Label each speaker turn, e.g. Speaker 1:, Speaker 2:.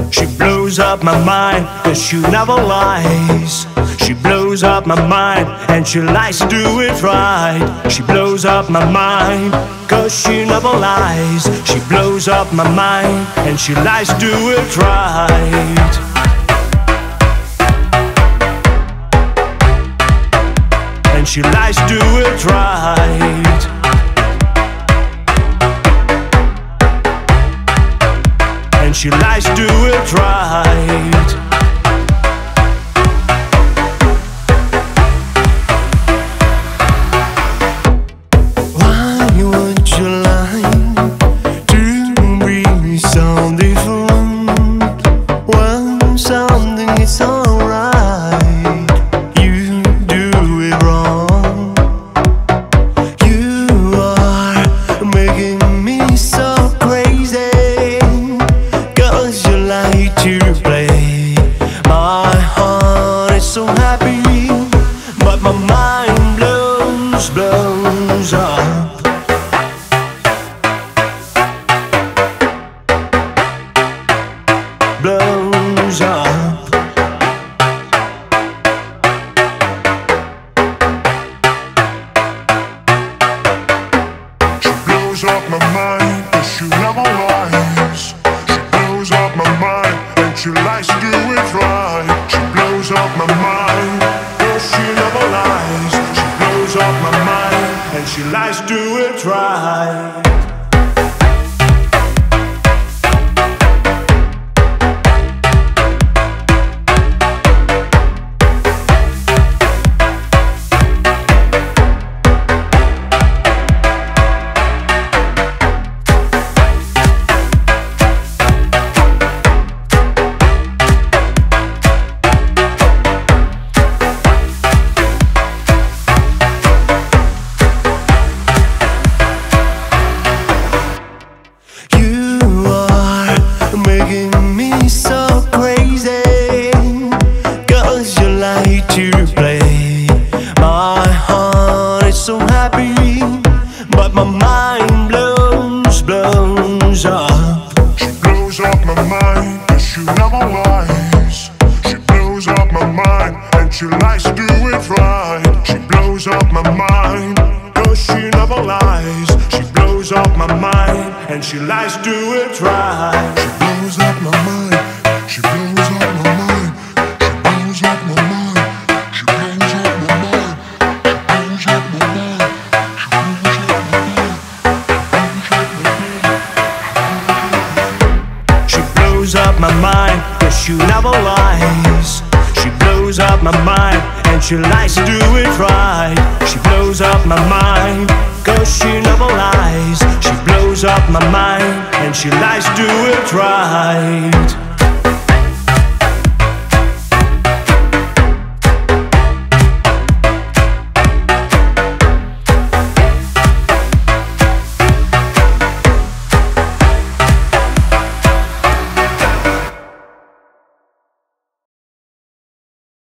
Speaker 1: She blows up my mind, cause she never lies. She blows up my mind, and she likes to do it right. She blows up my mind, cause she never lies. She blows up my mind, and she likes to do it right. And she likes to do it right. And she likes to do it right. Why would you like to be so different when something is alright? You do it wrong. You are making me so crazy, cause you like to play. My heart is so happy, but my mind blows up. Blows up. She blows up my mind, but she never lies. She blows up my mind, and she likes to do it right. She blows up my mind, but she never lies. She blows up my mind, and she likes to do it right. Making me so crazy, cause you like to play. My heart is so happy, but my mind blows up. She blows up my mind, but she never lies. She blows up my mind, and she likes to do it right. She blows up my mind, cause she never lies. She blows up my mind, and she likes to do it right. She blows up my mind. She blows up my mind. She blows up my mind. She blows up my mind. She blows up my mind. She blows up my mind, cause she never lies. She blows up my mind, and she likes to do it right. She blows up my mind, cause she never lies. She blows up my mind, and she likes to do it right.